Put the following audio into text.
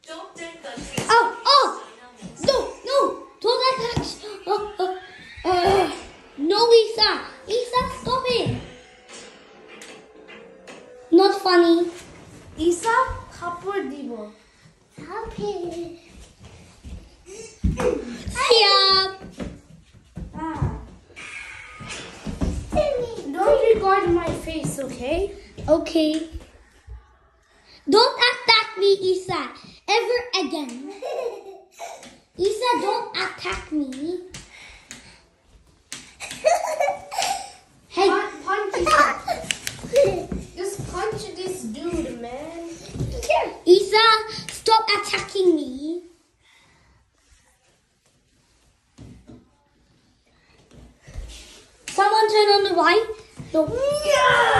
Oh! No! Don't attack! No, Eesa! Eesa, stop it! Not funny. Eesa, থাপ্পড় দিব। Stop it. Seeyam! Don't record my face, okay? Okay. Don't attack me, Eesa. Ever again. Eesa, don't attack me. Hey. Punch Eesa. Just punch this dude, man. Eesa, stop attacking me. Someone turn on the light. No.